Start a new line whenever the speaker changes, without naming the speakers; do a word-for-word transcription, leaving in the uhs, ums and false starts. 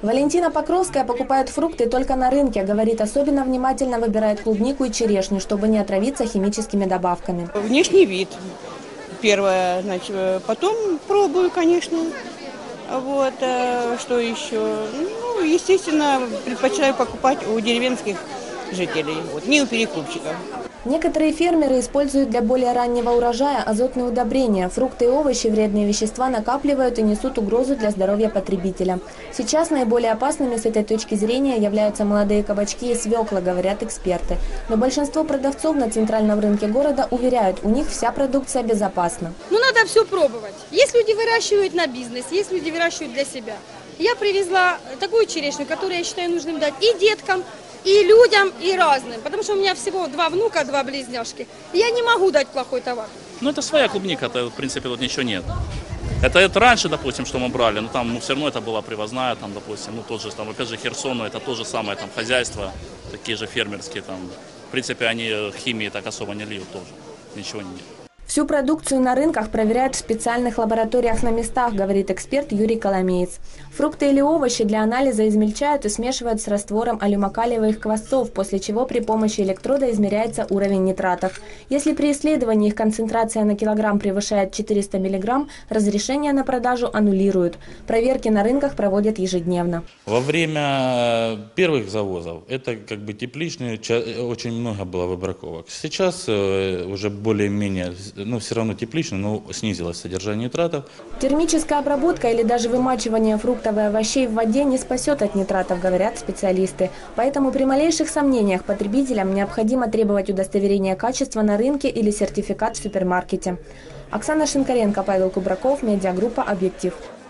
Валентина Покровская покупает фрукты только на рынке. Говорит, особенно внимательно выбирает клубнику и черешню, чтобы не отравиться химическими добавками.
Внешний вид первое, значит, потом пробую, конечно. Вот, что еще? Ну, естественно, предпочитаю покупать у деревенских жителей, вот, не у перекупщиков.
Некоторые фермеры используют для более раннего урожая азотные удобрения. Фрукты и овощи вредные вещества накапливают и несут угрозу для здоровья потребителя. Сейчас наиболее опасными с этой точки зрения являются молодые кабачки и свекла, говорят эксперты. Но большинство продавцов на центральном рынке города уверяют, у них вся продукция безопасна.
Ну, надо все пробовать. Есть люди выращивают на бизнес, есть люди выращивают для себя. Я привезла такую черешню, которую я считаю нужным дать и деткам, и людям, и разным. Потому что у меня всего два внука, два близняшки. И я не могу дать плохой товар.
Ну, это своя клубника, это, в принципе, тут ничего нет. Это, это раньше, допустим, что мы брали, но там ну, все равно это была привозная, там, допустим, ну, тот же, там, опять же, Херсон, это то же самое, там, хозяйство, такие же фермерские, там, в принципе, они химии так особо не льют тоже, ничего нет.
Всю продукцию на рынках проверяют в специальных лабораториях на местах, говорит эксперт Юрий Коломеец. Фрукты или овощи для анализа измельчают и смешивают с раствором алюмокалиевых квасцов, после чего при помощи электрода измеряется уровень нитратов. Если при исследовании их концентрация на килограмм превышает четыреста миллиграмм, разрешение на продажу аннулируют. Проверки на рынках проводят ежедневно.
Во время первых завозов это как бы тепличные, очень много было выбраковок. Сейчас уже более-менее... Ну, все равно теплично, но снизилось содержание нитратов.
Термическая обработка или даже вымачивание фруктов и овощей в воде не спасет от нитратов, говорят специалисты. Поэтому при малейших сомнениях потребителям необходимо требовать удостоверения качества на рынке или сертификат в супермаркете. Оксана Шинкаренко, Павел Кубраков, медиагруппа «Объектив».